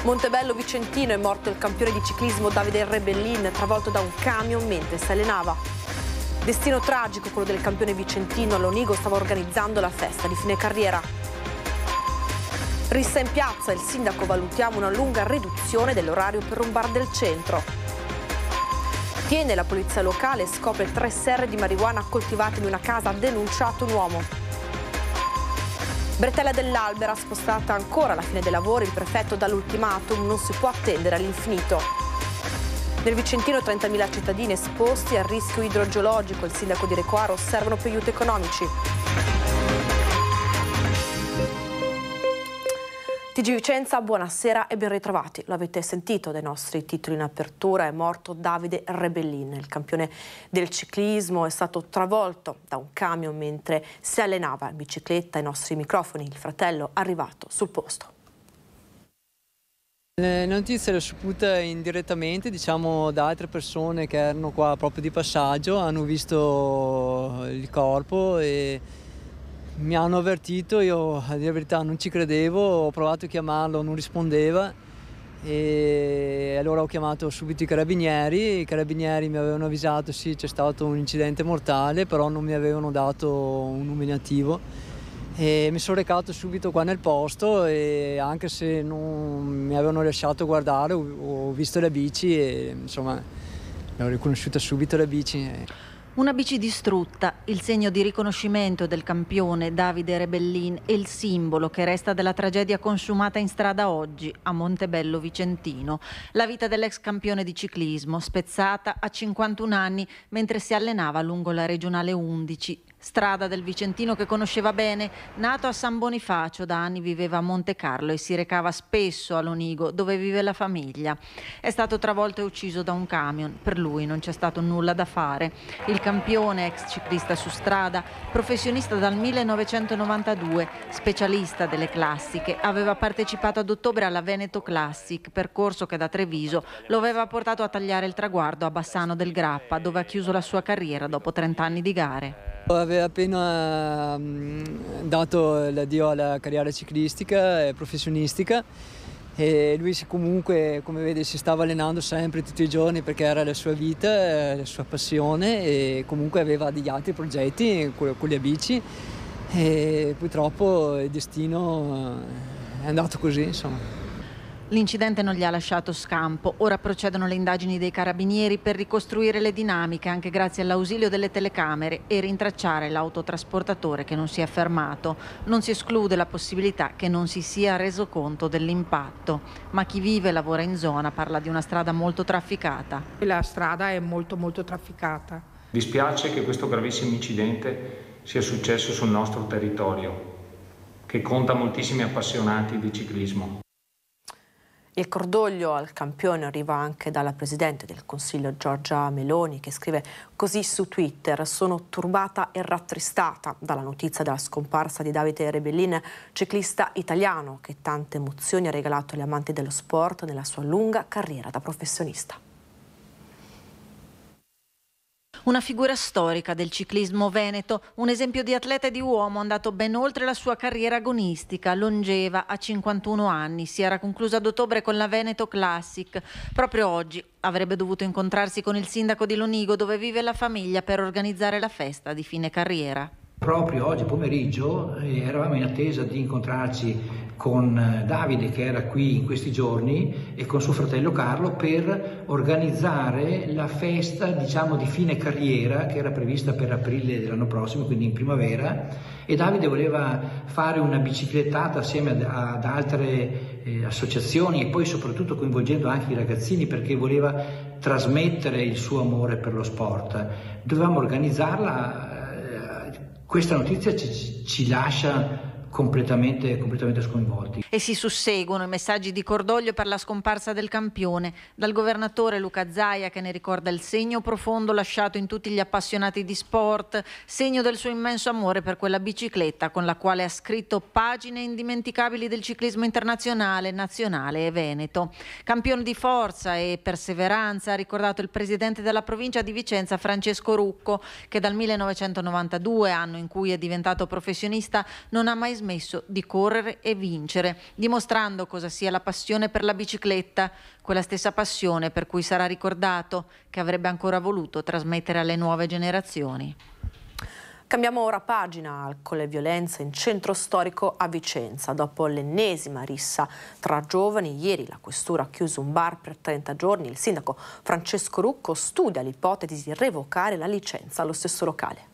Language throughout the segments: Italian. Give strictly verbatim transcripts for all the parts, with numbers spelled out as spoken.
Montebello Vicentino è morto il campione di ciclismo Davide Rebellin, travolto da un camion mentre si allenava. Destino tragico quello del campione vicentino. Lonigo stava organizzando la festa di fine carriera. Rissa in piazza, il sindaco valutiamo una lunga riduzione dell'orario per un bar del centro. Tiene la polizia locale, scopre tre serre di marijuana coltivate in una casa, ha denunciato un uomo. Bretella dell'Albera, spostata ancora la fine dei lavori, il prefetto dà l'ultimatum, non si può attendere all'infinito. Nel Vicentino trentamila cittadini esposti al rischio idrogeologico, il sindaco di Recoaro servono più aiuti economici. T G Vicenza, buonasera e ben ritrovati. Lo avete sentito dai nostri titoli in apertura, è morto Davide Rebellin, il campione del ciclismo, è stato travolto da un camion mentre si allenava in bicicletta. Ai nostri microfoni il fratello arrivato sul posto. Le notizie le ho sapute indirettamente, diciamo, da altre persone che erano qua proprio di passaggio, hanno visto il corpo e mi hanno avvertito. Io a dire la verità non ci credevo, ho provato a chiamarlo, non rispondeva e allora ho chiamato subito i carabinieri. I carabinieri mi avevano avvisato sì, c'è stato un incidente mortale, però non mi avevano dato un nominativo e mi sono recato subito qua nel posto e anche se non mi avevano lasciato guardare ho, ho visto la bici e insomma l'ho riconosciuta subito la bici. Una bici distrutta, il segno di riconoscimento del campione Davide Rebellin e il simbolo che resta della tragedia consumata in strada oggi a Montebello Vicentino. La vita dell'ex campione di ciclismo, spezzata a cinquantuno anni mentre si allenava lungo la regionale undici, strada del Vicentino che conosceva bene. Nato a San Bonifacio, da anni viveva a Monte Carlo e si recava spesso a Lonigo, dove vive la famiglia. È stato travolto e ucciso da un camion. Per lui non c'è stato nulla da fare. Il campione, ex ciclista su strada, professionista dal millenovecentonovantadue, specialista delle classiche, aveva partecipato ad ottobre alla Veneto Classic, percorso che da Treviso lo aveva portato a tagliare il traguardo a Bassano del Grappa, dove ha chiuso la sua carriera dopo trenta anni di gare. Aveva appena dato l'addio alla carriera ciclistica e professionistica e lui comunque, come vede, si stava allenando sempre tutti i giorni perché era la sua vita, la sua passione e comunque aveva degli altri progetti con le bici e purtroppo il destino è andato così, insomma. L'incidente non gli ha lasciato scampo. Ora procedono le indagini dei carabinieri per ricostruire le dinamiche anche grazie all'ausilio delle telecamere e rintracciare l'autotrasportatore che non si è fermato. Non si esclude la possibilità che non si sia reso conto dell'impatto, ma chi vive e lavora in zona parla di una strada molto trafficata. La strada è molto molto trafficata. Dispiace che questo gravissimo incidente sia successo sul nostro territorio, che conta moltissimi appassionati di ciclismo. Il cordoglio al campione arriva anche dalla Presidente del Consiglio Giorgia Meloni, che scrive così su Twitter: sono turbata e rattristata dalla notizia della scomparsa di Davide Rebellin, ciclista italiano che tante emozioni ha regalato agli amanti dello sport nella sua lunga carriera da professionista. Una figura storica del ciclismo veneto, un esempio di atleta e di uomo andato ben oltre la sua carriera agonistica, longeva a cinquantuno anni. Si era conclusa ad ottobre con la Veneto Classic. Proprio oggi avrebbe dovuto incontrarsi con il sindaco di Lonigo, dove vive la famiglia, per organizzare la festa di fine carriera. Proprio oggi pomeriggio eh, eravamo in attesa di incontrarci con Davide, che era qui in questi giorni, e con suo fratello Carlo per organizzare la festa, diciamo, di fine carriera che era prevista per aprile dell'anno prossimo, quindi in primavera, e Davide voleva fare una biciclettata assieme ad, ad altre eh, associazioni e poi soprattutto coinvolgendo anche i ragazzini, perché voleva trasmettere il suo amore per lo sport. Dovevamo organizzarla. Questa notizia ci, ci lascia completamente, completamente sconvolti. E si susseguono i messaggi di cordoglio per la scomparsa del campione, dal governatore Luca Zaia, che ne ricorda il segno profondo lasciato in tutti gli appassionati di sport, segno del suo immenso amore per quella bicicletta con la quale ha scritto pagine indimenticabili del ciclismo internazionale, nazionale e veneto. Campione di forza e perseveranza, ha ricordato il presidente della provincia di Vicenza Francesco Rucco, che dal millenovecentonovantadue, anno in cui è diventato professionista, non ha mai smesso smesso di correre e vincere, dimostrando cosa sia la passione per la bicicletta, quella stessa passione per cui sarà ricordato, che avrebbe ancora voluto trasmettere alle nuove generazioni. Cambiamo ora pagina. Alcol e violenza in centro storico a Vicenza. Dopo l'ennesima rissa tra giovani, ieri la questura ha chiuso un bar per trenta giorni. Il sindaco Francesco Rucco studia l'ipotesi di revocare la licenza allo stesso locale.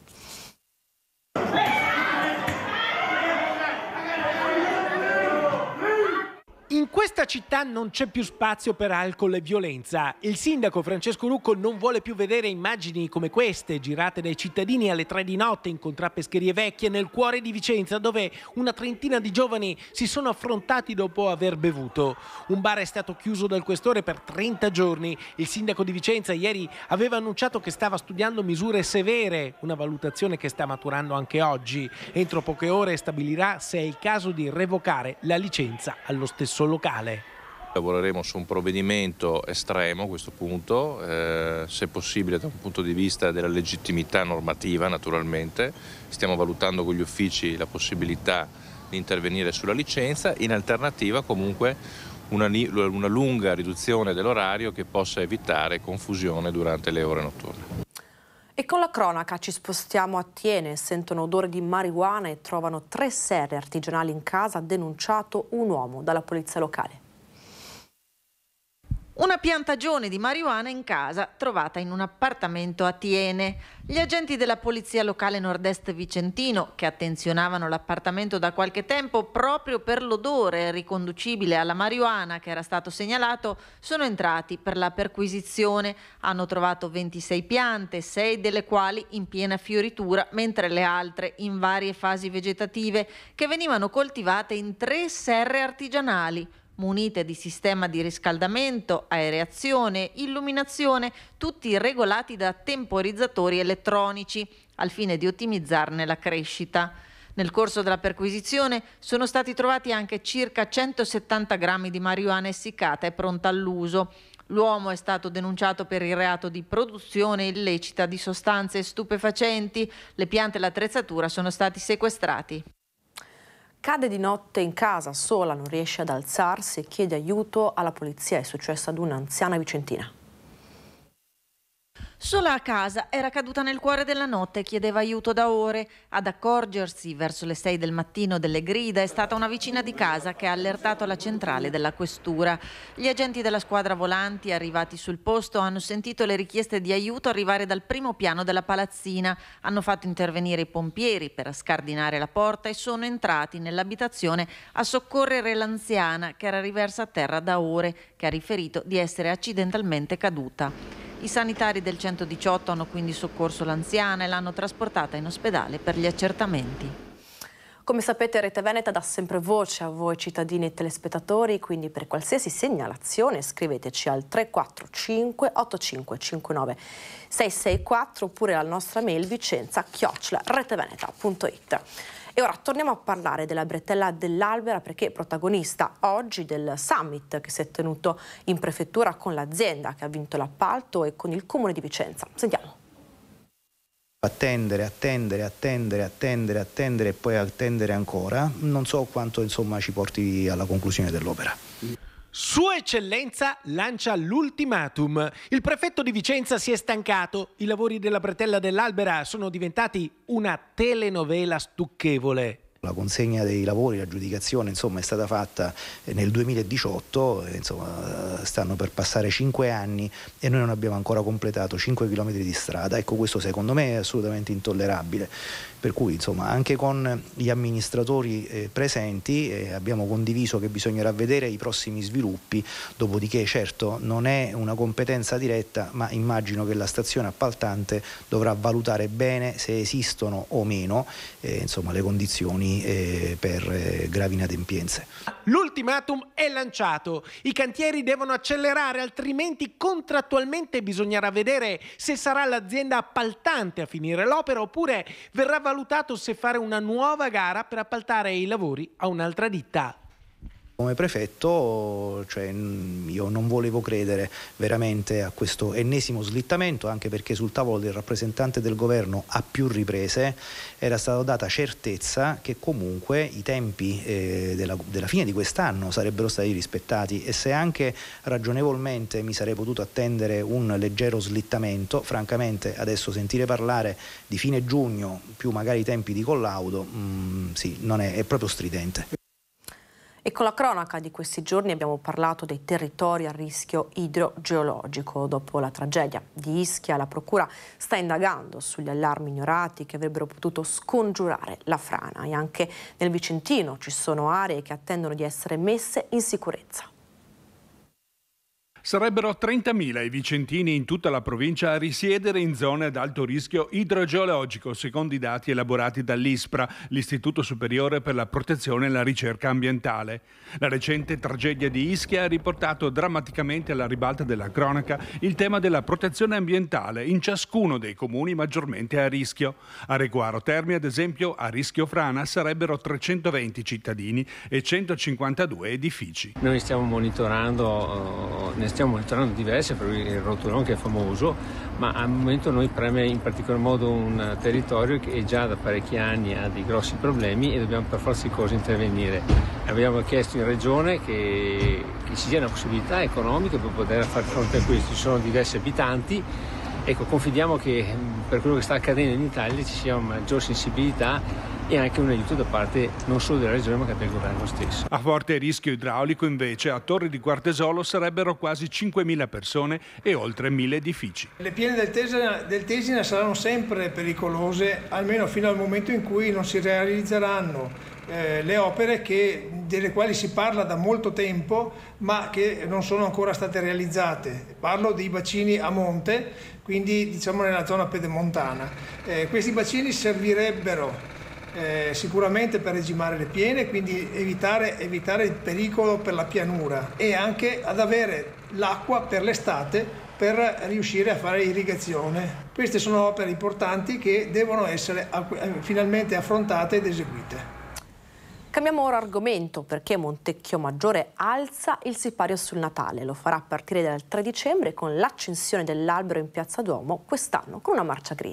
In questa città non c'è più spazio per alcol e violenza. Il sindaco Francesco Rucco non vuole più vedere immagini come queste, girate dai cittadini alle tre di notte in contrappescherie vecchie nel cuore di Vicenza, dove una trentina di giovani si sono affrontati dopo aver bevuto. Un bar è stato chiuso dal questore per trenta giorni. Il sindaco di Vicenza ieri aveva annunciato che stava studiando misure severe, una valutazione che sta maturando anche oggi. Entro poche ore stabilirà se è il caso di revocare la licenza allo stesso locale. Lavoreremo su un provvedimento estremo a questo punto, eh, se possibile da un punto di vista della legittimità normativa naturalmente. Stiamo valutando con gli uffici la possibilità di intervenire sulla licenza, in alternativa comunque una, una lunga riduzione dell'orario che possa evitare confusione durante le ore notturne. E con la cronaca ci spostiamo a Thiene, sentono odore di marijuana e trovano tre serre artigianali in casa, ha denunciato un uomo dalla polizia locale. Una piantagione di marijuana in casa trovata in un appartamento a Thiene. Gli agenti della polizia locale nord-est vicentino, che attenzionavano l'appartamento da qualche tempo proprio per l'odore riconducibile alla marijuana che era stato segnalato, sono entrati per la perquisizione. Hanno trovato ventisei piante, sei delle quali in piena fioritura, mentre le altre in varie fasi vegetative, che venivano coltivate in tre serre artigianali, munite di sistema di riscaldamento, aereazione, illuminazione, tutti regolati da temporizzatori elettronici, al fine di ottimizzarne la crescita. Nel corso della perquisizione sono stati trovati anche circa centosettanta grammi di marijuana essiccata e pronta all'uso. L'uomo è stato denunciato per il reato di produzione illecita di sostanze stupefacenti. Le piante e l'attrezzatura sono stati sequestrati. Cade di notte in casa, sola, non riesce ad alzarsi e chiede aiuto alla polizia. È successo ad un'anziana vicentina. Sola a casa, era caduta nel cuore della notte e chiedeva aiuto da ore. Ad accorgersi verso le sei del mattino delle grida è stata una vicina di casa che ha allertato la centrale della questura. Gli agenti della squadra volanti arrivati sul posto hanno sentito le richieste di aiuto arrivare dal primo piano della palazzina. Hanno fatto intervenire i pompieri per scardinare la porta e sono entrati nell'abitazione a soccorrere l'anziana che era riversa a terra da ore, che ha riferito di essere accidentalmente caduta. I sanitari del centodiciotto hanno quindi soccorso l'anziana e l'hanno trasportata in ospedale per gli accertamenti. Come sapete, Rete Veneta dà sempre voce a voi cittadini e telespettatori, quindi per qualsiasi segnalazione scriveteci al tre quattro cinque otto cinque cinque nove sei sei quattro oppure alla nostra mail vicenza chiocciola reteveneta punto it. E ora torniamo a parlare della bretella dell'Albera, perché è protagonista oggi del summit che si è tenuto in prefettura con l'azienda che ha vinto l'appalto e con il comune di Vicenza. Sentiamo. Attendere, attendere, attendere, attendere, attendere e poi attendere ancora. Non so quanto insomma ci porti alla conclusione dell'opera. Sua Eccellenza lancia l'ultimatum. Il prefetto di Vicenza si è stancato. I lavori della bretella dell'Albera sono diventati una telenovela stucchevole. La consegna dei lavori, l'aggiudicazione insomma è stata fatta nel duemiladiciotto, insomma stanno per passare cinque anni e noi non abbiamo ancora completato cinque chilometri di strada. Ecco, questo secondo me è assolutamente intollerabile. Per cui insomma anche con gli amministratori eh, presenti eh, abbiamo condiviso che bisognerà vedere i prossimi sviluppi, dopodiché certo non è una competenza diretta, ma immagino che la stazione appaltante dovrà valutare bene se esistono o meno eh, insomma le condizioni eh, per eh, gravi inadempienze. L'ultimatum è lanciato, i cantieri devono accelerare, altrimenti contrattualmente bisognerà vedere se sarà l'azienda appaltante a finire l'opera oppure verrà valutato se fare una nuova gara per appaltare i lavori a un'altra ditta. Come prefetto, cioè, io non volevo credere veramente a questo ennesimo slittamento, anche perché sul tavolo del rappresentante del governo a più riprese era stata data certezza che comunque i tempi eh, della, della fine di quest'anno sarebbero stati rispettati, e se anche ragionevolmente mi sarei potuto attendere un leggero slittamento, francamente adesso sentire parlare di fine giugno più magari i tempi di collaudo, mh, sì, non è, è proprio stridente. E con la cronaca di questi giorni abbiamo parlato dei territori a rischio idrogeologico. Dopo la tragedia di Ischia, la Procura sta indagando sugli allarmi ignorati che avrebbero potuto scongiurare la frana, e anche nel Vicentino ci sono aree che attendono di essere messe in sicurezza. Sarebbero trentamila i vicentini in tutta la provincia a risiedere in zone ad alto rischio idrogeologico, secondo i dati elaborati dall'ISPRA, l'Istituto Superiore per la Protezione e la Ricerca Ambientale. La recente tragedia di Ischia ha riportato drammaticamente alla ribalta della cronaca il tema della protezione ambientale in ciascuno dei comuni maggiormente a rischio. A Reguaro Terme, ad esempio, a rischio frana sarebbero trecentoventi cittadini e centocinquantadue edifici. Noi stiamo monitorando, ne stiamo monitorando diverse, per il Rotolon che è famoso, ma al momento noi preme in particolar modo un territorio che già da parecchi anni ha dei grossi problemi e dobbiamo per forza di cose intervenire. Abbiamo chiesto in regione che, che ci sia una possibilità economica per poter fare fronte a questo. Ci sono diversi abitanti. Ecco, confidiamo che per quello che sta accadendo in Italia ci sia una maggior sensibilità e anche un aiuto da parte non solo della regione ma anche del governo stesso. A forte rischio idraulico invece a Torri di Guartesolo sarebbero quasi cinquemila persone e oltre mille edifici. Le piene del Tesina, del Tesina saranno sempre pericolose, almeno fino al momento in cui non si realizzeranno eh, le opere che, delle quali si parla da molto tempo ma che non sono ancora state realizzate. Parlo dei bacini a monte, quindi diciamo nella zona pedemontana. Eh, questi bacini servirebbero Eh, sicuramente per regimare le piene, quindi evitare, evitare il pericolo per la pianura e anche ad avere l'acqua per l'estate per riuscire a fare irrigazione. Queste sono opere importanti che devono essere finalmente affrontate ed eseguite. Cambiamo ora argomento, perché Montecchio Maggiore alza il sipario sul Natale. Lo farà a partire dal tre dicembre con l'accensione dell'albero in Piazza Duomo, quest'anno con una marcia green.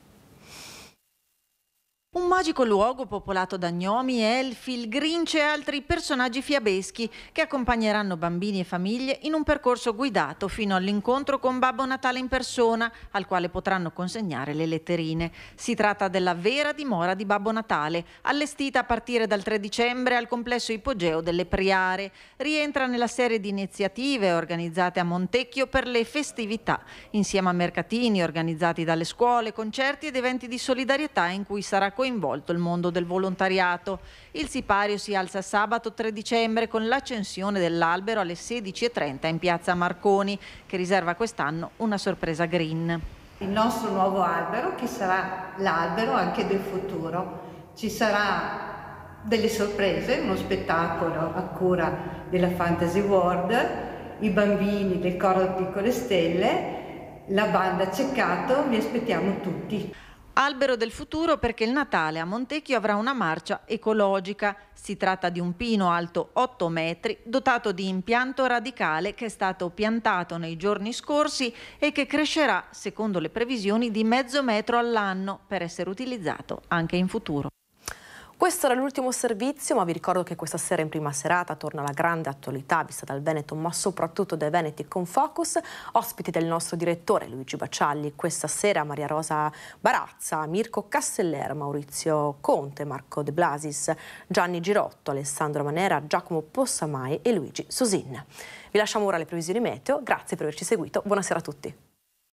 Un magico luogo popolato da gnomi, elfi, il Grinch e altri personaggi fiabeschi che accompagneranno bambini e famiglie in un percorso guidato fino all'incontro con Babbo Natale in persona, al quale potranno consegnare le letterine. Si tratta della vera dimora di Babbo Natale, allestita a partire dal tre dicembre al complesso ipogeo delle Priare. Rientra nella serie di iniziative organizzate a Montecchio per le festività, insieme a mercatini organizzati dalle scuole, concerti ed eventi di solidarietà in cui sarà coinvolto coinvolto il mondo del volontariato. Il sipario si alza sabato tre dicembre con l'accensione dell'albero alle sedici e trenta in piazza Marconi, che riserva quest'anno una sorpresa green. Il nostro nuovo albero, che sarà l'albero anche del futuro. Ci sarà delle sorprese, uno spettacolo a cura della Fantasy World, i bambini del coro Piccole Stelle, la banda Ceccato, vi aspettiamo tutti. Albero del futuro perché il Natale a Montecchio avrà una marcia ecologica. Si tratta di un pino alto otto metri, dotato di impianto radicale che è stato piantato nei giorni scorsi e che crescerà, secondo le previsioni, di mezzo metro all'anno per essere utilizzato anche in futuro. Questo era l'ultimo servizio, ma vi ricordo che questa sera in prima serata torna la grande attualità vista dal Veneto, ma soprattutto dai veneti con Focus. Ospiti del nostro direttore Luigi Bacialli, questa sera Maria Rosa Barazza, Mirko Casteller, Maurizio Conte, Marco De Blasis, Gianni Girotto, Alessandro Manera, Giacomo Possamai e Luigi Sosin. Vi lasciamo ora le previsioni meteo, grazie per averci seguito, buonasera a tutti.